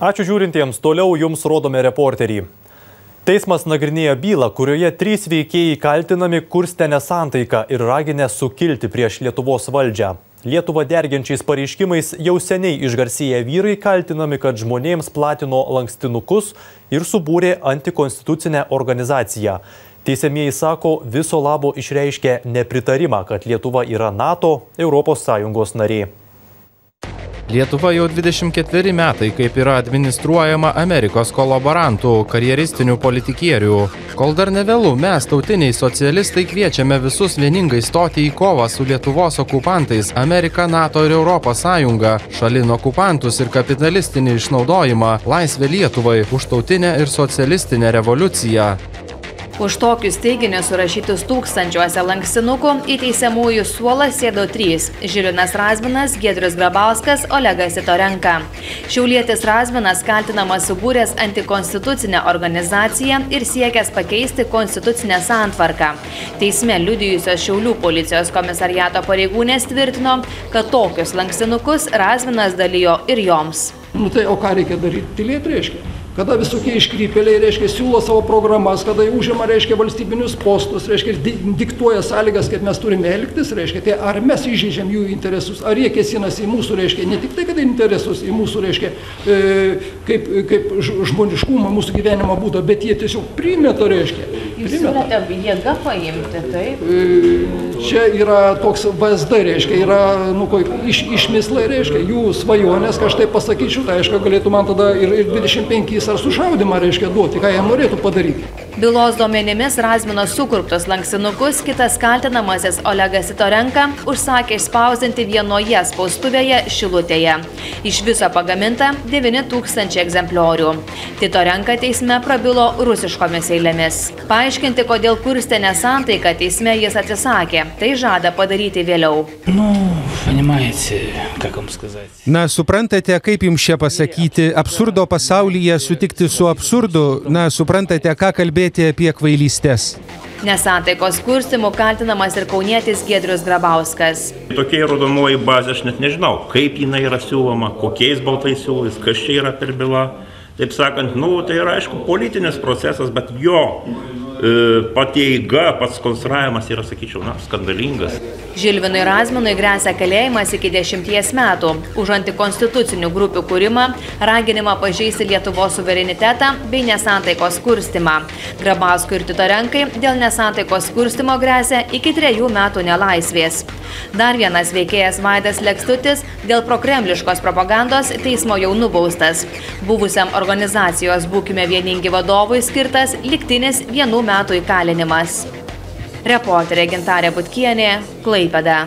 Ačiū žiūrintiems, toliau jums rodome reporterį. Teismas nagrinėjo bylą, kurioje 3 veikėjai kaltinami kurstę nesantaiką ir raginę sukilti prieš Lietuvos valdžią. Lietuvą dergiančiais pareiškimais jau seniai išgarsėję vyrai kaltinami, kad žmonėms platino lankstinukus ir subūrė antikonstitucinę organizaciją. Teisiamieji sako, viso labo išreiškė nepritarimą, kad Lietuva yra NATO, ES narė. Lietuva jau 24 metai, kaip yra administruojama Amerikos kolaborantų, karjeristinių politikierių. Kol dar nevėlu, mes, tautiniai socialistai, kviečiame visus vieningai stoti į kovą su Lietuvos okupantais, Amerika, NATO ir ES, šalin okupantus ir kapitalistinį išnaudojimą, laisvę Lietuvai, už tautinę ir socialistinę revoliuciją. Už tokius teiginius surašytus tūkstančiuose lankstinukų į teisiamųjų suolą sėdo 3 – Žilvinas Razminas, Giedrius Grabauskas, Olegas Titorenka. Šiaulietis Razminas kaltinamas subūręs antikonstitucinę organizaciją ir siekęs pakeisti konstitucinę santvarką. Teisme liudijusios Šiaulių policijos komisariato pareigūnės tvirtino, kad tokius lankstinukus Razminas dalijo ir joms. Tai o ką reikia daryti? Tylėti reiškia. Kada visokie iškrypėliai, reiškia, siūlo savo programas, kada užima, reiškia, valstybinius postus, reiškia, diktuoja sąlygas, kaip mes turime elgtis, reiškia, tai ar mes įžeidžiam jų interesus, ar jie kėsinasi į mūsų, reiškia, ne tik tai, kad interesus, į mūsų, reiškia, kaip žmoniškumą, mūsų gyvenimo būdą, bet jie tiesiog primeta, reiškia. Jūs siūlėte jėgą paimti, taip? Čia yra toks VSD, reiškia, yra, išmislai, reiškia, jų svajonės, ką aš tai pasakyčiau, tai aišku, galėtų man tada ir 25 ar sušaudimą, reiškia, duoti, ką jie norėtų padaryti. Bylos duomenimis Razmino sukurptus lankstinukus kitas kaltinamasis Olegas Titorenka užsakė išspausdinti vienoje spaustuvėje Šilutėje. Iš viso pagaminta 9000 egzempliorių. Titorenka teisme prabilo rusiškomis eilėmis. Paaiškinti, kodėl kurstė nesantaiką teisme jis atsisakė, tai žada padaryti vėliau. Na, suprantate, kaip jums čia pasakyti, absurdo pasaulyje sutikti su absurdu, na, suprantate, ką kalbėti apie kvailystės. Nesantaikos kurstimu kaltinamas ir kaunietis Giedrius Grabauskas. Tokia rodomoji bazė, aš net nežinau, kaip jinai yra siūloma, kokiais baltais siūlais, kas čia yra per byla. Taip sakant, tai yra, aišku, politinis procesas, bet jo pati eiga, pats konstravimas yra, sakyčiau, skandalingas. Žilvinui Razminui gresia kalėjimas iki 10 metų už antikonstitucinių grupių kūrimą, raginimą pažeisti Lietuvos suverenitetą bei nesantaikos kurstimą. Grabauskui ir Titorenkai dėl nesantaikos kurstimo gresia iki 3 metų nelaisvės. Dar vienas veikėjas Vaidas Lekstutis dėl prokremliškos propagandos teismo jau nubaustas. Buvusiam organizacijos Būkime vieningi vadovui skirtas lygtinis 1 metų įkalinimas. Reporterė Gintarė Butkienė, Klaipėda.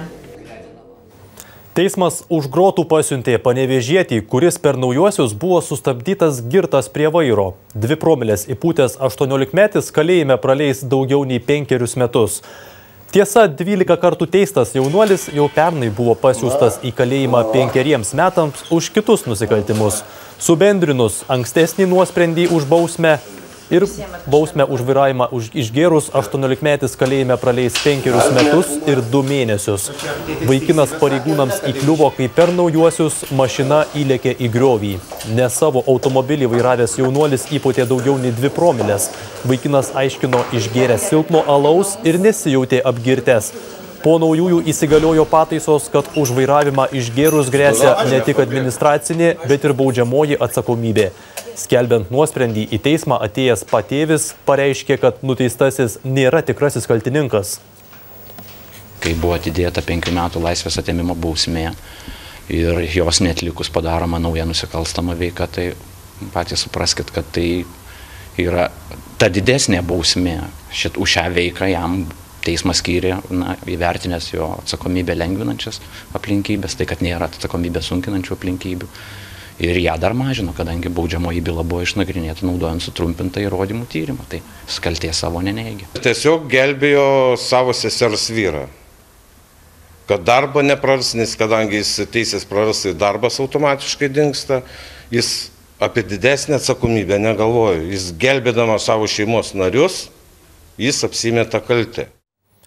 Teismas už grotų pasiuntė panevėžietį, kuris per naujuosius buvo sustabdytas girtas prie vairo. 2 promilės įpūtęs 18-metis kalėjime praleis daugiau nei 5 metus. Tiesa, 12 kartų teistas jaunuolis jau pernai buvo pasiųstas į kalėjimą 5 metams už kitus nusikaltimus. Subendrinus ankstesnį nuosprendį už bausmę ir bausmę už vairavimą išgėrus 18-metis kalėjime praleis 5 metus ir 2 mėnesius. Vaikinas pareigūnams įkliuvo, kai per naujuosius mašina įlėkė į griovį. Ne savo automobilį vairavęs jaunuolis įpūtė daugiau nei 2 promilės. Vaikinas aiškino išgėręs silpno alaus ir nesijautė apgirtęs. Po naujųjų įsigaliojo pataisos, kad už vairavimą išgėrus gresia ne tik administracinė, bet ir baudžiamoji atsakomybė. Skelbiant nuosprendį į teismą atėjęs patėvis pareiškė, kad nuteistasis nėra tikrasis kaltininkas. Kai buvo atidėta 5 metų laisvės atėmimo bausmė ir jos neatlikus padaroma nauja nusikalstama veika, tai patys supraskit, kad tai yra ta didesnė bausmė. Už šią veiką jam teismas skyrė įvertinęs jo atsakomybę lengvinančias aplinkybės, tai kad nėra atsakomybę sunkinančių aplinkybių. Ir ją dar mažino, kadangi baudžiamoji byla buvo išnagrinėta naudojant sutrumpintą įrodymų tyrimą, tai kaltės savo neneigia. Tiesiog gelbėjo savo sesers vyrą, kad darbo nepraras, nes kadangi jis teisės praras, tai darbas automatiškai dingsta, jis apie didesnę atsakomybę negalvojo, jis gelbėdamas savo šeimos narius, jis apsimeta kaltę.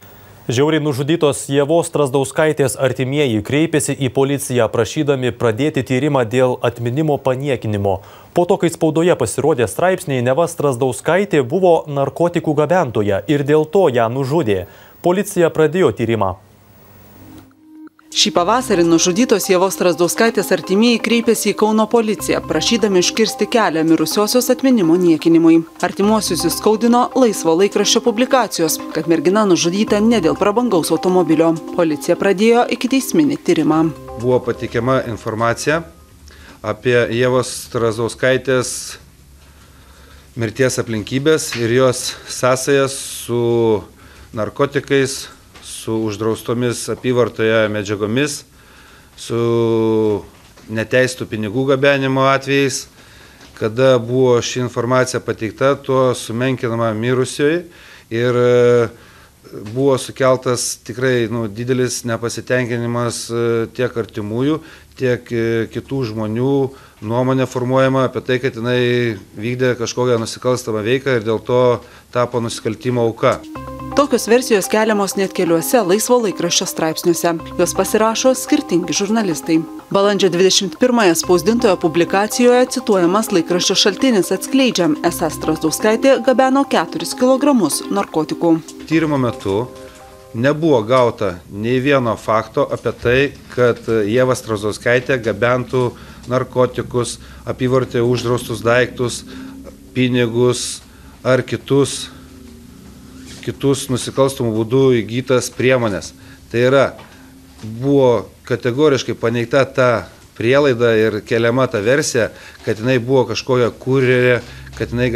Žiauriai nužudytos Ievos Strazdauskaitės artimieji kreipėsi į policiją prašydami pradėti tyrimą dėl atminimo paniekinimo. Po to, kai spaudoje pasirodė straipsniai, neva Strazdauskaitė buvo narkotikų gabentoja ir dėl to ją nužudė. Policija pradėjo tyrimą. Šį pavasarį nužudytos Ievos Strazdauskaitės artimieji kreipėsi į Kauno policiją, prašydami užkirsti kelią mirusiosios atminimo niekinimui. Artimuosius įskaudino Laisvo laikraščio publikacijos, kad mergina nužudyta ne dėl prabangaus automobilio. Policija pradėjo ikiteisminį tyrimą. Buvo pateikiama informacija apie Ievos Strazdauskaitės mirties aplinkybės ir jos sąsajas su narkotikais, su uždraustomis apyvartoje medžiagomis, su neteistų pinigų gabenimo atvejais. Kada buvo ši informacija pateikta, tuo sumenkinama mirusioji ir buvo sukeltas tikrai didelis nepasitenkinimas tiek artimųjų, tiek kitų žmonių nuomonė formuojama apie tai, kad jinai vykdė kažkokią nusikalstamą veiką ir dėl to tapo nusikaltimo auka. Tokios versijos keliamos net keliuose Laisvo laikraščio straipsniuose. Jos pasirašo skirtingi žurnalistai. Balandžio 21-ąją spausdintoje publikacijoje cituojamas laikraščio šaltinis atskleidžia, esą Strazdauskaitė gabeno 4 kilogramus narkotikų. Tyrimo metu nebuvo gauta nei vieno fakto apie tai, kad Ieva Strazdauskaitė gabentų narkotikus, apyvartoje uždraustus daiktus, pinigus ar kitus nusikalstamų būdų įgytas priemonės. Tai yra, buvo kategoriškai paneigta ta prielaida ir keliama ta versija, kad jinai buvo kažkokia kurjerė, kad jinai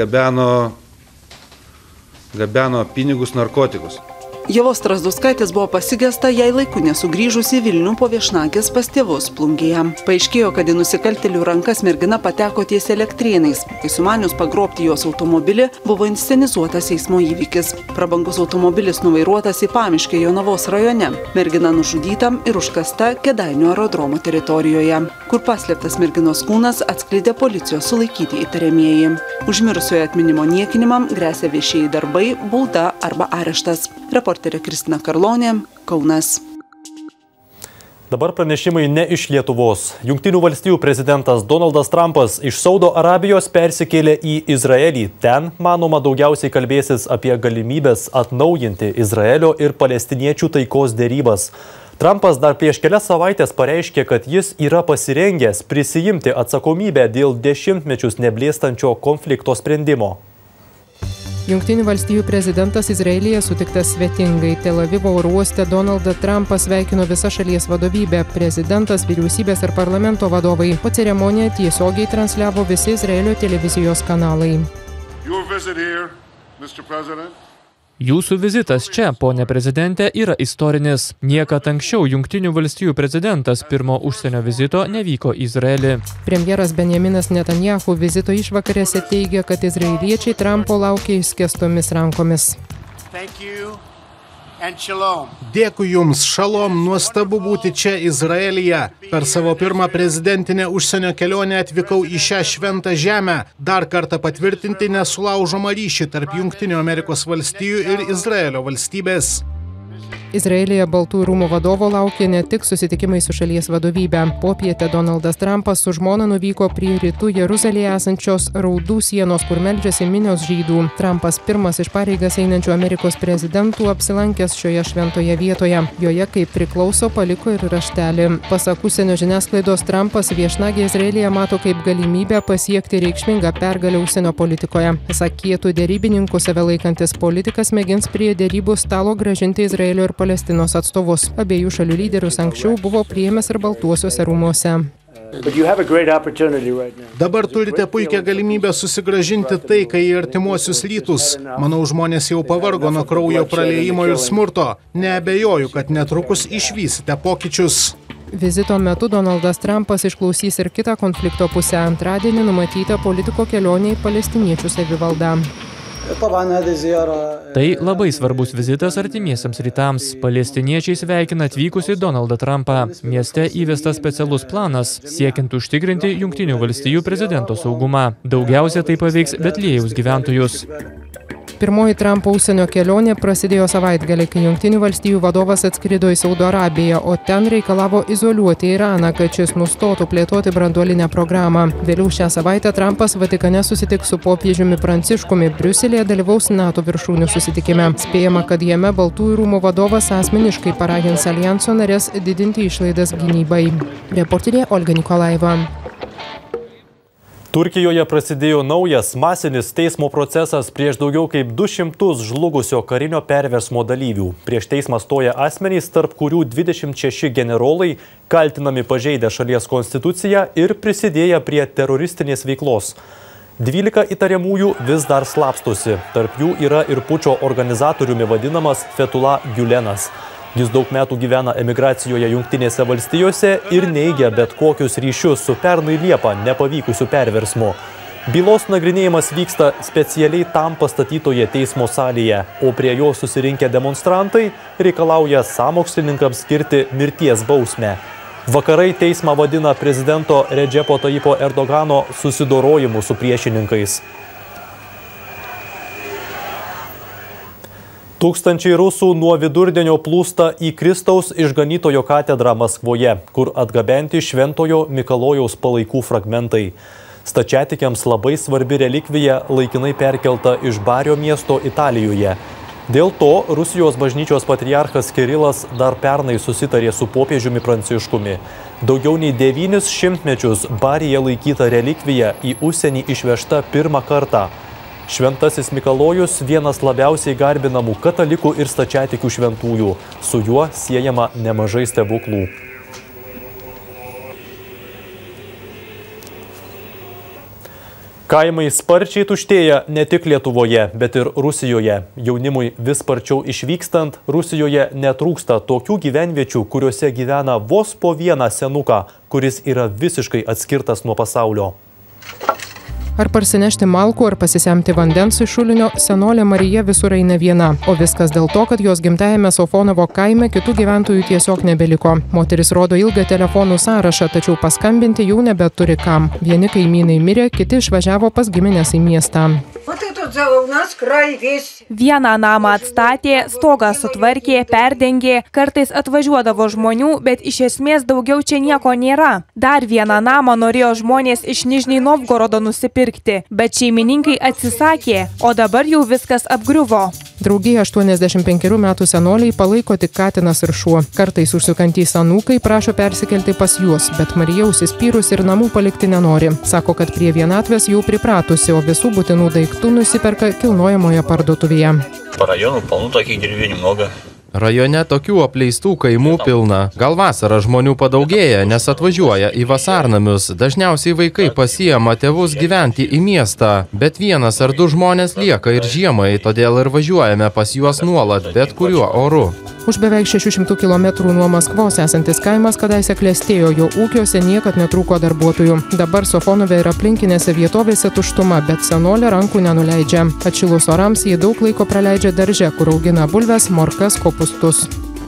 gabeno pinigus, narkotikus. Ievos Strazdauskaitės buvo pasigesta jai laiku nesugrįžus į Vilnių po viešnagės pas tėvus Plungėje. Paaiškėjo, kad į nusikaltėlių rankas mergina pateko ties Elektrėnais. Kai sumanius pagrobti jos automobilį, buvo inscenizuotas eismo įvykis. Prabangus automobilis nuvairuotas į Pamiškę Jonavos rajone. Mergina nužudyta ir užkasta Kėdainių aerodromo teritorijoje, kur paslėptas merginos kūnas atskleidė policijos sulaikyti įtariamieji. Už mirusiojo atminimo niekinimą gresia viešieji darbai, bauda arba areštas. Reporterė Kristina Karlonė, Kaunas. Dabar pranešimai ne iš Lietuvos. Jungtinių valstijų prezidentas Donaldas Trumpas iš Saudo Arabijos persikėlė į Izraelį. Ten, manoma, daugiausiai kalbėsis apie galimybės atnaujinti Izraelio ir palestiniečių taikos derybas. Trumpas dar prieš kelias savaitės pareiškė, kad jis yra pasirengęs prisijimti atsakomybę dėl dešimtmečius neblėstančio konflikto sprendimo. Jungtinių valstijų prezidentas Izraelyje sutiktas svetingai. Tel Avivo oro uoste Donaldą Trumpą sveikino visa šalies vadovybė, prezidentas, vyriausybės ir parlamento vadovai. Po ceremoniją tiesiogiai transliavo visi Izraelio televizijos kanalai. Jūsų vizitas čia, ponė prezidentė, yra istorinis. Niekad anksčiau Jungtinių valstijų prezidentas pirmo užsienio vizito nevyko į Izraelį. Premjeras Benjaminas Netanjahu vizito išvakarėse teigia, kad izraeliečiai Trumpo laukia išskėstomis rankomis. Dėkui Jums, šalom, nuostabu būti čia Izraelyje. Per savo pirmą prezidentinę užsienio kelionę atvykau į šią šventą žemę, dar kartą patvirtinti nesulaužomą ryšį tarp Jungtinių Amerikos valstijų ir Izraelio valstybės. Izraelyje Baltųjų rūmų vadovo laukia ne tik susitikimai su šalies vadovybė. Popietę Donaldas Trumpas su žmona nuvyko prie rytų Jeruzalėje esančios Raudų sienos, kur meldžiasi minios žydų. Trumpas pirmas iš pareigas einančių Amerikos prezidentų apsilankęs šioje šventoje vietoje. Joje, kaip priklauso, paliko ir raštelį. Pasak užsienio žiniasklaidos, Trumpas viešnagę Izraelyje mato kaip galimybę pasiekti reikšmingą pergalę užsienio politikoje. Pasak kietų derybininkų save laikantis politikas mėgins prie derybų stalo grąžinti Izraelio ir Palestinos atstovus. Abiejų šalių lyderius anksčiau buvo priėmęs ir Baltuosiuose rūmuose. Dabar turite puikią galimybę susigrąžinti taiką į artimuosius rytus. Manau, žmonės jau pavargo nuo kraujo praliejimo ir smurto. Neabejoju, kad netrukus išvysite pokyčius. Vizito metu Donaldas Trumpas išklausys ir kitą konflikto pusę. Antradienį numatyta politiko kelionė į palestiniečių savivaldą. Tai labai svarbus vizitas artimiesiams rytams. Palestiniečiai sveikina atvykusi Donaldą Trumpą. Mieste įvestas specialus planas, siekiant užtikrinti Jungtinių valstijų prezidento saugumą. Daugiausia tai paveiks Betliejaus gyventojus. Pirmoji Trumpo užsienio kelionė prasidėjo savaitgalį, kai Jungtinių valstijų vadovas atskrido į Saudo Arabiją, o ten reikalavo izoliuoti Iraną, kad šis nustotų plėtoti branduolinę programą. Vėliau šią savaitę Trumpas Vatikane susitiks su popiežiumi Pranciškumi, Briuselėje dalyvaus NATO viršūnių susitikime. Spėjama, kad jame Baltųjų rūmų vadovas asmeniškai paragins alijanso narės didinti išlaidas gynybai. Reporterė Olga Nikolaeva. Turkijoje prasidėjo naujas masinis teismo procesas prieš daugiau kaip 200 žlugusio karinio perversmo dalyvių. Prieš teismą stoja asmenys, tarp kurių 26 generolai, kaltinami pažeidę šalies konstituciją ir prisidėję prie teroristinės veiklos. 12 įtariamųjų vis dar slapstosi. Tarp jų yra ir pučo organizatoriumi vadinamas Fethullah Gülenas. Jis daug metų gyvena emigracijoje Jungtinėse valstijose ir neigia bet kokius ryšius su pernai Liepą nepavykusiu perversmu. Bylos nagrinėjimas vyksta specialiai tam pastatytoje teismo salėje, o prie jo susirinkę demonstrantai reikalauja sąmokslininkams skirti mirties bausmę. Vakarai teismą vadina prezidento Redžepo Tayyipo Erdogano susidorojimu su priešininkais. Tūkstančiai rusų nuo vidurdienio plūsta į Kristaus išganytojo katedrą Maskvoje, kur atgabenti Šventojo Mikalojaus palaikų fragmentai. Stačiatikiams labai svarbi relikvija laikinai perkelta iš Bario miesto Italijoje. Dėl to Rusijos bažnyčios patriarchas Kirilas dar pernai susitarė su popiežiumi Pranciškumi. Daugiau nei 9 šimtmečius Baryje laikyta relikvija į užsienį išvežta pirmą kartą. Šventasis Mikalojus vienas labiausiai garbinamų katalikų ir stačiatikių šventųjų. Su juo siejama nemažai stebuklų. Kaimai sparčiai tuštėja ne tik Lietuvoje, bet ir Rusijoje. Jaunimui vis sparčiau išvykstant, Rusijoje netrūksta tokių gyvenviečių, kuriuose gyvena vos po vieną senuką, kuris yra visiškai atskirtas nuo pasaulio. Ar parsinešti malkų, ar pasisemti vandens iš šulinio, senolė Marija visur eina viena. O viskas dėl to, kad jos gimtajame Sofonovo kaime kitų gyventojų tiesiog nebeliko. Moteris rodo ilgą telefonų sąrašą, tačiau paskambinti jau nebeturi kam. Vieni kaimynai mirė, kiti išvažiavo pas giminės į miestą. Vieną namą atstatė, stogą sutvarkė, perdengė, kartais atvažiuodavo žmonių, bet iš esmės daugiau čia nieko nėra. Dar vieną namą norėjo žmonės iš Nižnij Novgorodo nusipirkti, bet šeimininkai atsisakė, o dabar jau viskas apgriuvo. Draugija 85 metų senoliai palaiko tik katinas ir šuo. Kartais užsukantys anūkai prašo persikelti pas juos, bet Marija užsispyrus ir namų palikti nenori. Sako, kad prie vienatvės jau pripratusi, o visų būtinų daiktų nusiperka kilnojamoje parduotuvėje. По району полно таких деревень много. Rajone tokių apleistų kaimų pilna. Gal vasarą žmonių padaugėja, nes atvažiuoja į vasarnamius. Dažniausiai vaikai pasiema tėvus gyventi į miestą, bet vienas ar du žmonės lieka ir žiemai, todėl ir važiuojame pas juos nuolat, bet kuriuo oru. Už beveik 600 km nuo Maskvos esantis kaimas kadaise klestėjo, jo ūkiuose niekad netrūko darbuotojų. Dabar Sofonove ir aplinkinėse vietovėse tuštuma, bet senolė rankų nenuleidžia. Atšilus orams jie daug laiko praleidžia darže, kur augina bulves, morkas, kopustus.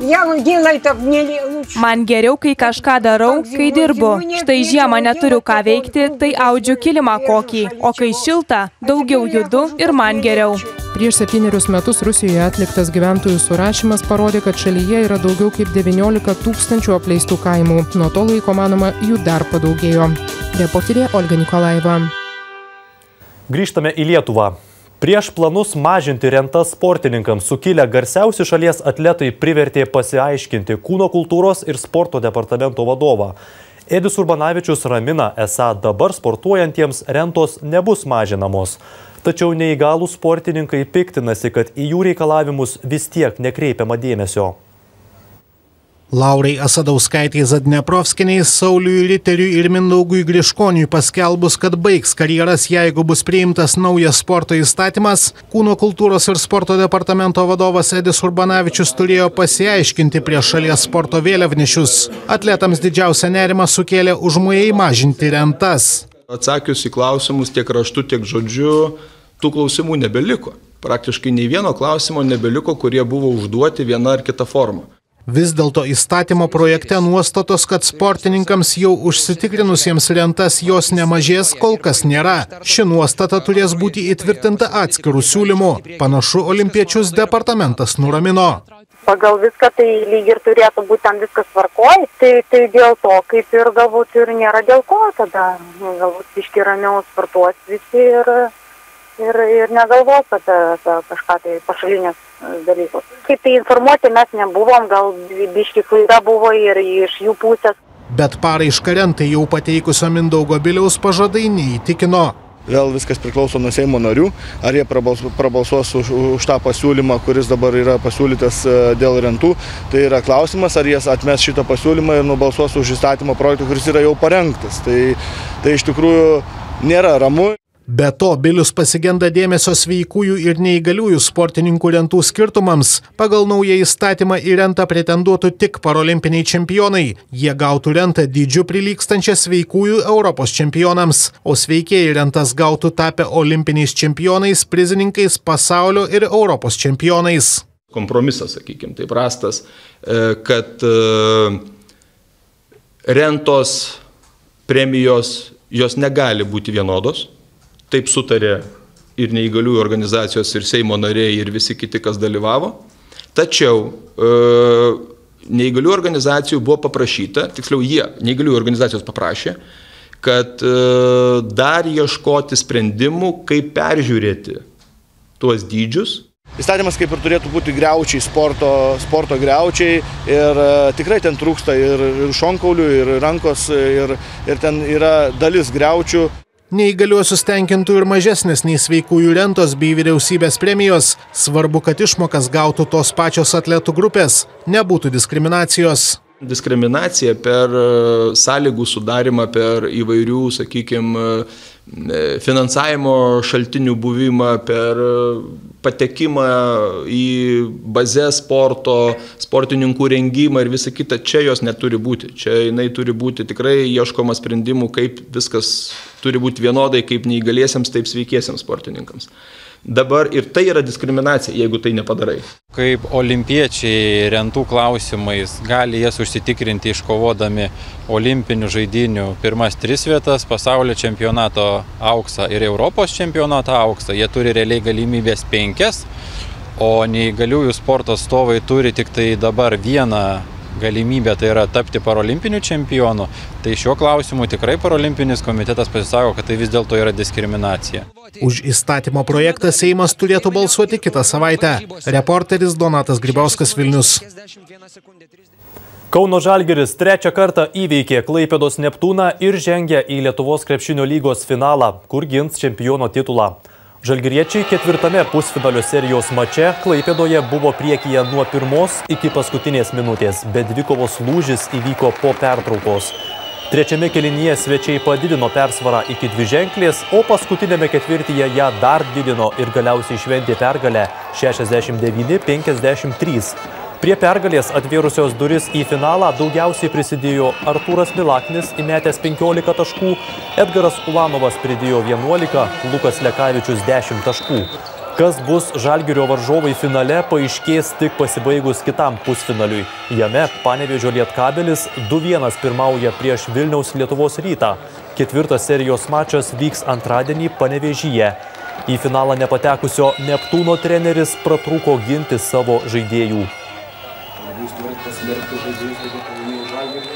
Man geriau, kai kažką darau, kai dirbu. Štai žiemą neturiu ką veikti, tai audžiu kilimą kokį, o kai šilta, daugiau judu ir man geriau. Prieš 7 metus Rusijoje atliktas gyventojų surašymas parodė, kad šalyje yra daugiau kaip 19 000 apleistų kaimų. Nuo to laiko, manoma, jų dar padaugėjo. Reporterė Olga Nikolaeva. Grįžtame į Lietuvą. Prieš planus mažinti rentas sportininkams sukilę garsiausi šalies atletai privertė pasiaiškinti kūno kultūros ir sporto departamento vadovą. Edis Urbanavičius ramina, esą dabar sportuojantiems rentos nebus mažinamos. Tačiau neįgalūs sportininkai piktinasi, kad į jų reikalavimus vis tiek nekreipiama dėmesio. Laurai Asadauskaitei Zadneprovskiniai, Sauliui Riteriui ir Mindaugui Griškoniui paskelbus, kad baigs karjeras, jeigu bus priimtas naujas sporto įstatymas, kūno kultūros ir sporto departamento vadovas Edis Urbanavičius turėjo pasiaiškinti prieš šalies sporto vėliavnešius. Atletams didžiausią nerimą sukėlė užmojai mažinti rentas. Atsakius į klausimus tiek raštu, tiek žodžiu, tų klausimų nebeliko. Praktiškai nei vieno klausimo nebeliko, kurie buvo užduoti viena ar kita forma. Vis dėlto įstatymo projekte nuostatos, kad sportininkams jau užsitikrinusiems rentas jos nemažės, kol kas nėra. Ši nuostata turės būti įtvirtinta atskirų siūlymų. Panašu, olimpiečius departamentas nuramino. Pagal viską tai lyg ir turėtų būti tam viskas tvarkoj, tai dėl to kaip ir galbūt ir nėra dėl ko, tada galbūt biškį ramiau sportuos visi ir negalvos apie kažką tai pašalinės dalykus. Kaip tai informuoti mes nebuvom, gal biškį klaida buvo ir iš jų pusės. Bet paraišką rentai jau pateikusio Mindaugo Biliaus pažadai neįtikino. Vėl viskas priklauso nuo Seimo narių, ar jie prabalsuos už tą pasiūlymą, kuris dabar yra pasiūlytas dėl rentų. Tai yra klausimas, ar jie atmes šitą pasiūlymą ir nubalsuos už įstatymo projektą, kuris yra jau parengtas. Tai iš tikrųjų nėra ramu. Be to, Bilius pasigenda dėmesio sveikųjų ir neįgaliųjų sportininkų rentų skirtumams. Pagal naują įstatymą į rentą pretenduotų tik parolimpiniai čempionai. Jie gautų rentą dydžiu prilygstančią sveikųjų Europos čempionams, o sveikieji rentas gautų tapę olimpiniais čempionais, prizininkais, pasaulio ir Europos čempionais. Kompromisas, sakykime, taip rastas, kad rentos, premijos, jos negali būti vienodos. Taip sutarė ir neįgaliųjų organizacijos, ir Seimo nariai, ir visi kiti, kas dalyvavo. Tačiau neįgaliųjų organizacijų buvo paprašyta, tiksliau neįgaliųjų organizacijos paprašė, kad dar ieškoti sprendimų, kaip peržiūrėti tuos dydžius. Įstatymas kaip ir turėtų būti griaučiai, sporto griaučiai ir tikrai ten trūksta ir šonkaulių, ir rankos, ir ten yra dalis griaučių. Neįgaliuosius tenkintų ir mažesnės nei sveikųjų rentos bei vyriausybės premijos. Svarbu, kad išmokas gautų tos pačios atletų grupės, nebūtų diskriminacijos. Diskriminacija per sąlygų sudarimą, per įvairių, sakykime, finansavimo šaltinių buvimą, per patekimą į bazės sporto, sportininkų rengimą ir visą kitą, čia jos neturi būti. Čia jinai turi būti tikrai ieškoma sprendimų, kaip viskas turi būti vienodai, kaip neįgaliesiems, taip sveikiesiems sportininkams. Dabar ir tai yra diskriminacija, jeigu tai nepadarai. Kaip olimpiečiai rentų klausimais gali jas užsitikrinti iškovodami olimpinių žaidynių pirmas 3 vietas, pasaulio čempionato auksą ir Europos čempionato auksą, jie turi realiai galimybės 5, o neįgaliųjų sporto atstovai turi tik tai dabar vieną galimybę, tai yra tapti parolimpiniu čempionu. Tai šiuo klausimu tikrai parolimpinis komitetas pasisako, kad tai vis dėlto yra diskriminacija. Už įstatymo projektą Seimas turėtų balsuoti kitą savaitę. Reporteris Donatas Grybauskas, Vilnius. Kauno Žalgiris 3 kartą įveikė Klaipėdos Neptūną ir žengė į Lietuvos krepšinio lygos finalą, kur gins čempiono titulą. Žalgiriečiai 4. pusfinalio serijos mače Klaipėdoje buvo priekyje nuo pirmos iki paskutinės minutės, bet dvikovos lūžis įvyko po pertraukos. 3. kėlinyje svečiai padidino persvarą iki 2-ženklės, o paskutinėme ketvirtyje ją dar didino ir galiausiai šventė pergalę 69-53. Prie pergalės atvėrusios duris į finalą daugiausiai prisidėjo Artūras Milaknis įmetęs 15 taškų, Edgaras Ulanovas pridėjo 11, Lukas Lekavičius 10 taškų. Kas bus Žalgirio varžovai finale, paaiškės tik pasibaigus kitam pusfinaliui. Jame Panevėžio Lietkabelis 2-1 pirmauja prieš Vilniaus Lietuvos Rytą. 4. serijos mačas vyks antradienį Panevėžyje. Į finalą nepatekusio Neptūno treneris pratrūko ginti savo žaidėjų. Jūs norit pasmerkti žaidėjus, kad jie palaimėjo Žalgirį?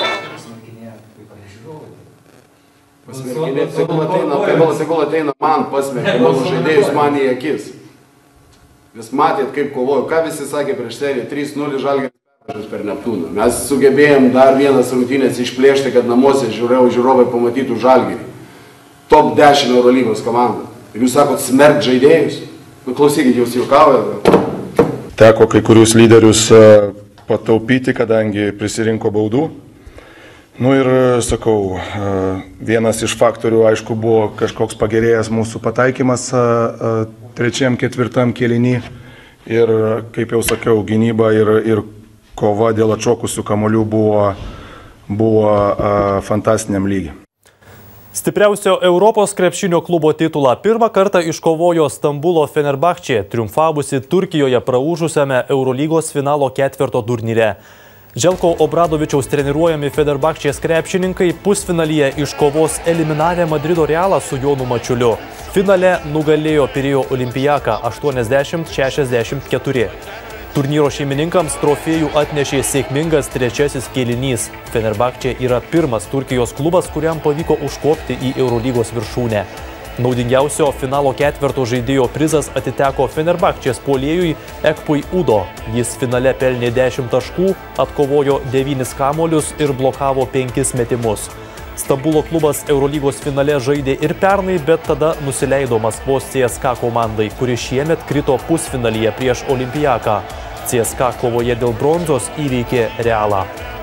Pasmerkinė, tegul ateina man pasmerkti mano žaidėjus man į akis. Vis matėt, kaip kovoju. Ką visi sakė prieš seriją? 3-0 Žalgiris per Neptūną. Mes sugebėjom dar vienas rungtynės išplėšti, kad namuose žiūrovai pamatytų Žalgirį. Top 10 Eurolygos komanda. Ir jūs sakot smerkt žaidėjus? Nu, klausykit, jūs juokaujate. Teko kai kurius lyderius pataupyti, kadangi prisirinko baudų. Nu ir, sakau, vienas iš faktorių, aišku, buvo kažkoks pagerėjęs mūsų pataikymas 3-4 kėlinį. Ir, kaip jau sakiau, gynyba ir kova dėl atšokusių kamuolių buvo fantastiniam lygiai. Stipriausio Europos krepšinio klubo titulą pirmą kartą iškovojo Stambulo Fenerbahčė, triumfavusi Turkijoje praūžusiame Eurolygos finalo ketverto turnyre. Želko Obradovičiaus treniruojami Fenerbahčės krepšininkai pusfinalyje iškovos eliminavę Madrido Realą su Jonu Mačiuliu. Finale nugalėjo Pirėjo Olimpijaką 80-64. Turnyro šeimininkams trofėjų atnešė sėkmingas trečiasis kėlinys. Fenerbahčė yra pirmas Turkijos klubas, kuriam pavyko užkopti į Eurolygos viršūnę. Naudingiausio finalo ketverto žaidėjo prizas atiteko Fenerbahčės puolėjui Ekpui Udo. Jis finale pelnė 10 taškų, atkovojo 9 kamuolius ir blokavo 5 metimus. Stambulo klubas Eurolygos finale žaidė ir pernai, bet tada nusileido Maskvos CSKA komandai, kuri šiemet krito pusfinalyje prieš Olimpijaką. CSKA kovoje dėl bronzos įveikė Realą.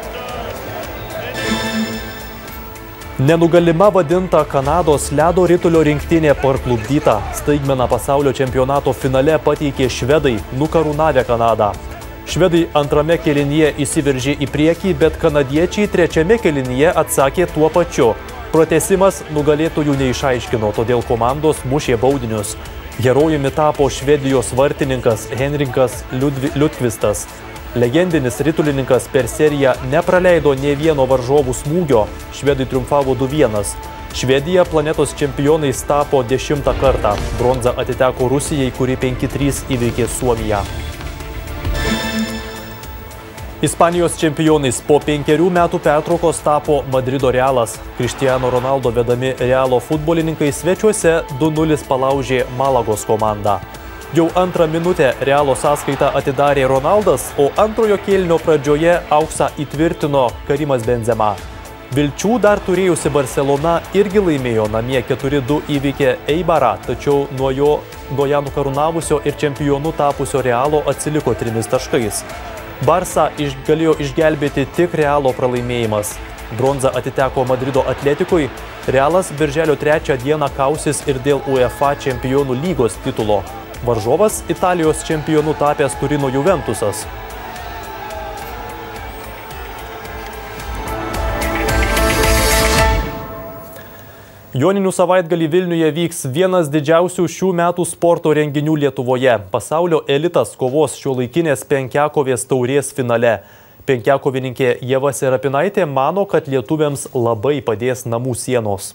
Nenugalima vadinta Kanados ledo ritulio rinktinė parklupdyta. Staigmeną pasaulio čempionato finale pateikė švedai, nukarūnavę Kanadą. Švedai antrame kėlinyje įsiveržė į priekį, bet kanadiečiai trečiame kėlinyje atsakė tuo pačiu. Pratęsimas nugalėtojų neišaiškino, todėl komandos mušė baudinius. Herojumi tapo Švedijos vartininkas Henrikas Liudkvistas. Legendinis ritulininkas per seriją nepraleido nė vieno varžovų smūgio. Švedai triumfavo 2-1. Švedija planetos čempionais tapo 10 kartą. Bronza atiteko Rusijai, kuri 5-3 įveikė Suomiją. Ispanijos čempionais po 5 metų pertraukos tapo Madrido Realas. Cristiano Ronaldo vedami Realo futbolininkai svečiuose 2-0 palaužė Malagos komandą. Jau antrą minutę Realo sąskaitą atidarė Ronaldas, o antrojo kėlinio pradžioje auksą įtvirtino Karimas Benzema. Vilčių dar turėjusi Barcelona irgi laimėjo, namie 4-2 įveikė Eibarą, tačiau nuo ją nukarūnavusio ir čempionu tapusio Realo atsiliko 3 taškais. Barsa galėjo išgelbėti tik Realo pralaimėjimas. Bronza atiteko Madrido Atletikui. Realas birželio 3 dieną kausis ir dėl UEFA čempionų lygos titulo. Varžovas Italijos čempionu tapęs Turino Juventusas. Joninių savaitgalį Vilniuje vyks vienas didžiausių šių metų sporto renginių Lietuvoje. Pasaulio elitas kovos šiuolaikinės penkiakovės taurės finale. Penkiakovininkė Ieva Serapinaitė mano, kad lietuviams labai padės namų sienos.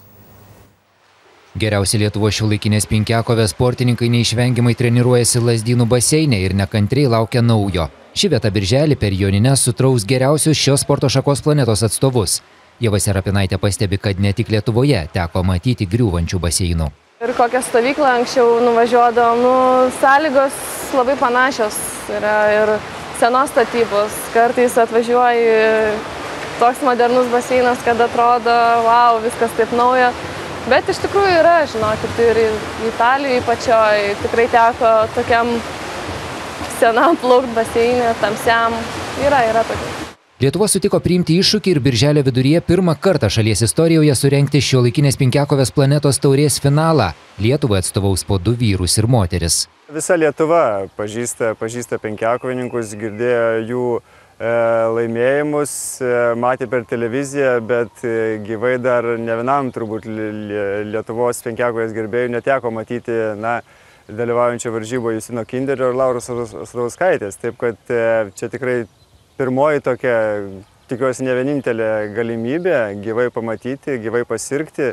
Geriausi Lietuvos šiuolaikinės penkiakovės sportininkai neišvengiamai treniruojasi Lazdynų baseine ir nekantriai laukia naujo. Ši vieta birželį per Jonines sutraus geriausius šios sporto šakos planetos atstovus. Ieva Serapinaitė pastebi, kad ne tik Lietuvoje teko matyti griūvančių baseinų. Ir kokią stovyklą anksčiau nuvažiuodavom, sąlygos labai panašios yra ir senos statybos. Kartais atvažiuoji toks modernus baseinas, kad atrodo, wow, viskas taip nauja. Bet iš tikrųjų yra, žinokit, ir Italijai pačioj tikrai teko tokiam senam plaukt baseinė, tamsiam. Yra tokių. Lietuva sutiko priimti iššūkį ir birželio viduryje pirmą kartą šalies istorijoje surengti šiuolaikinės penkiakovės planetos taurės finalą. Lietuvai atstovaus po 2 vyrus ir moteris. Visa Lietuva pažįsta penkiakovininkus, girdėjo jų laimėjimus, matė per televiziją, bet gyvai dar ne vienam turbūt Lietuvos penkiakovės gerbėjų neteko matyti dalyvaujančio varžyboje Justino Kinderio ir Lauros Sadauskaitės. Taip kad čia tikrai pirmoji tokia, tikiuosi, ne vienintelė galimybė gyvai pamatyti, gyvai pasirgti,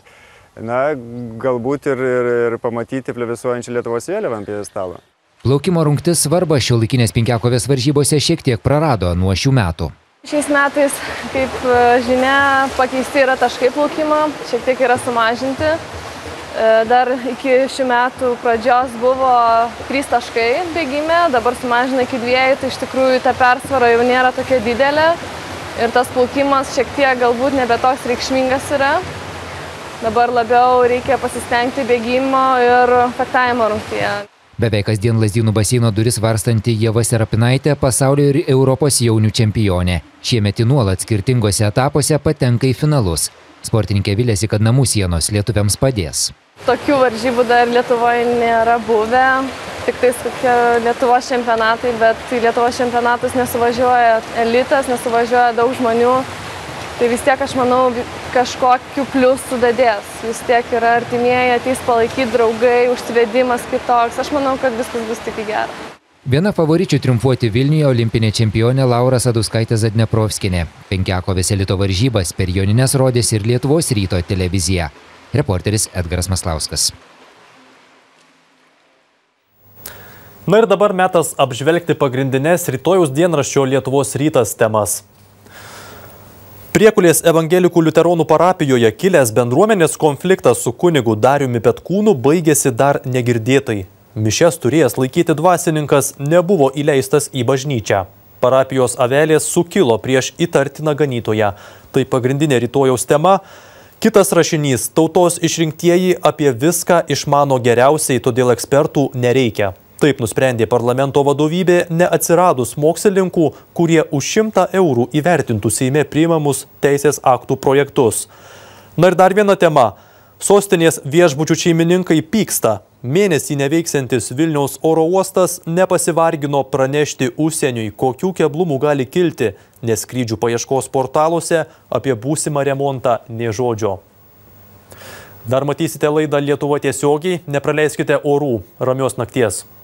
galbūt ir pamatyti plevėsuojančią Lietuvos vėliavą ant pjedestalo. Plaukimo rungtis svarbą šiuolaikinės penkiakovės varžybose šiek tiek prarado nuo šių metų. Šiais metais, kaip žinia, pakeisti yra taškai plaukimo, šiek tiek yra sumažinti. Dar iki šių metų pradžios buvo 3 taškai bėgime, dabar sumažina iki 2, tai iš tikrųjų ta persvara jau nėra tokia didelė ir tas plaukimas šiek tiek galbūt nebe toks reikšmingas yra. Dabar labiau reikia pasistengti bėgimo ir fechtavimo rungtyje. Beveik kasdien Lazdynų baseino duris varstanti Ieva Serapinaitė pasaulio ir Europos jaunių čempionė. Šiemet nuolat skirtingose etapuose patenka į finalus. Sportininkė viliasi, kad namų sienos lietuviams padės. Tokių varžybų dar Lietuvoje nėra buvę, tik tais kokie Lietuvos čempionatai, bet į Lietuvos čempionatus nesuvažiuoja elitas, nesuvažiuoja daug žmonių. Tai vis tiek, aš manau, kažkokiu pliusų dadės. Vis tiek yra artimieji, ateis palaikyti draugai, užsivedimas kitoks. Aš manau, kad viskas bus tik į gerą. Viena favoričių triumfuoti Vilniuje olimpinė čempionė Laura Sadauskaitė Zadneprovskienė. Penkiakovės elito varžybas per jonines rodėsi ir Lietuvos ryto televizija. Reporteris Edgaras Maslauskas. Na ir dabar metas apžvelgti pagrindinės rytojaus dienraščio Lietuvos rytas temas. Priekulės evangelikų liuteronų parapijoje kilęs bendruomenės konfliktas su kunigu Dariumi Petkūnu baigėsi dar negirdėtai. Mišes turėjęs laikyti dvasininkas nebuvo įleistas į bažnyčią. Parapijos avelės sukilo prieš įtartiną ganytoją. Tai pagrindinė rytojaus tema. Kitas rašinys – tautos išrinktieji apie viską išmano geriausiai, todėl ekspertų nereikia. Taip nusprendė parlamento vadovybė, neatsiradus mokslininkų, kurie už 100 eurų įvertintų Seime priimamus teisės aktų projektus. Na ir dar viena tema. Sostinės viešbučių šeimininkai pyksta. Mėnesį neveiksiantis Vilniaus oro uostas nepasivargino pranešti užsieniui, kokių keblumų gali kilti, nes skrydžių paieškos portaluose apie būsimą remontą nė žodžio. Dar matysite laidą Lietuva tiesiogiai, nepraleiskite orų. Ramios nakties.